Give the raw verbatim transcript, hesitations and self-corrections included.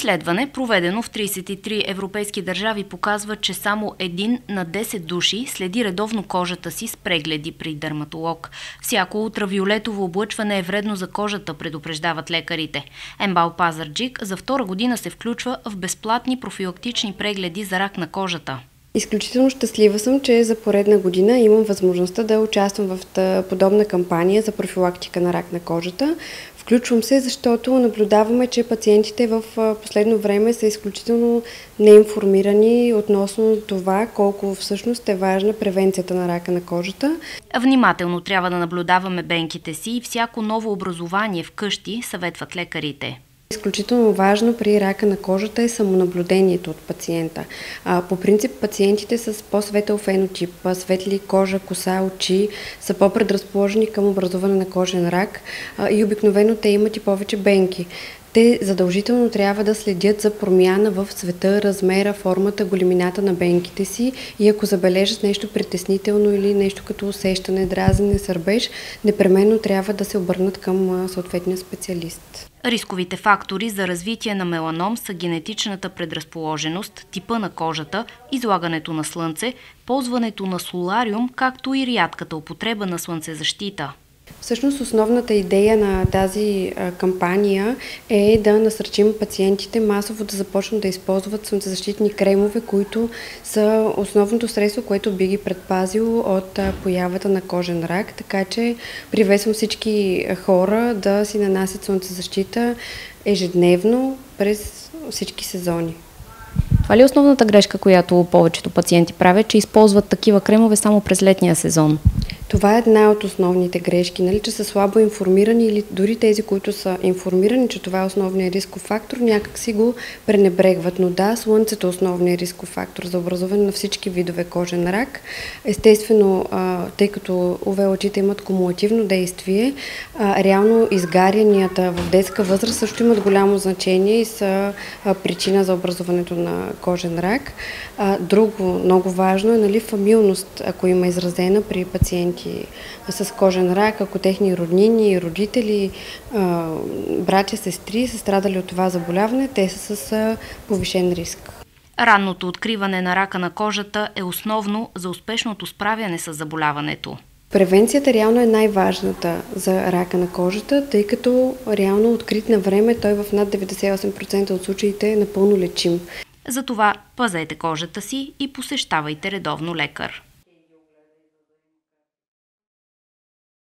Изследване, проведено в тридесет и три европейски държави, показва, че само един на десет души следи редовно кожата си с прегледи при дерматолог. Всяко ултравиолетово облъчване е вредно за кожата, предупреждават лекарите. МБАЛ Пазарджик за втора година се включва в безплатни профилактични прегледи за рак на кожата. Изключително щастлива съм, че за поредна година имам възможността да участвам в подобна кампания за профилактика на рак на кожата. Включвам се, защото наблюдаваме, че пациентите в последно време са изключително неинформирани относно това колко всъщност е важна превенцията на рака на кожата. Внимателно трябва да наблюдаваме бенките си и всяко ново образование вкъщи, съветват лекарите. Изключително важно при рака на кожата е самонаблюдението от пациента. По принцип пациентите с по-светъл фенотип, светли кожа, коса, очи са по-предразположени към образуване на кожен рак и обикновено те имат и повече бенки. Те задължително трябва да следят за промяна в цвета, размера, формата, големината на бенките си и ако забележат нещо притеснително или нещо като усещане, дразене, сърбеж, непременно трябва да се обърнат към съответния специалист. Рисковите фактори за развитие на меланом са генетичната предразположеност, типа на кожата, излагането на слънце, ползването на солариум, както и рядката употреба на слънцезащита. Всъщност основната идея на тази а, кампания е да насърчим пациентите масово да започнат да използват слънцезащитни кремове, които са основното средство, което би ги предпазило от а, появата на кожен рак. Така че приветствам всички хора да си нанасят слънцезащита ежедневно през всички сезони. Това ли е основната грешка, която повечето пациенти правят, че използват такива кремове само през летния сезон? Това е една от основните грешки, нали, че са слабо информирани или дори тези, които са информирани, че това е основният рисков фактор, някак си го пренебрегват. Но да, слънцето е основният рисков фактор за образуване на всички видове кожен рак. Естествено, тъй като ю ви лъчите имат кумулативно действие, реално изгарянията в детска възраст също имат голямо значение и са причина за образуването на кожен рак. Друго много важно е, нали, фамилност, ако има изразена при пациенти с кожен рак, ако техни роднини, родители, братя, сестри са страдали от това заболяване, те са с повишен риск. Ранното откриване на рака на кожата е основно за успешното справяне с заболяването. Превенцията реално е най-важната за рака на кожата, тъй като реално открит на време той в над деветдесет и осем процента от случаите е напълно лечим. Затова пазете кожата си и посещавайте редовно лекар.